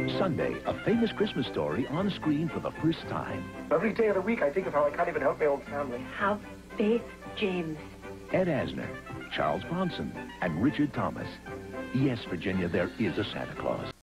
Sunday, a famous Christmas story on screen for the first time. Every day of the week, I think of how I can't even help my own family. Have faith, James. Ed Asner, Charles Bronson, and Richard Thomas. Yes, Virginia, there is a Santa Claus.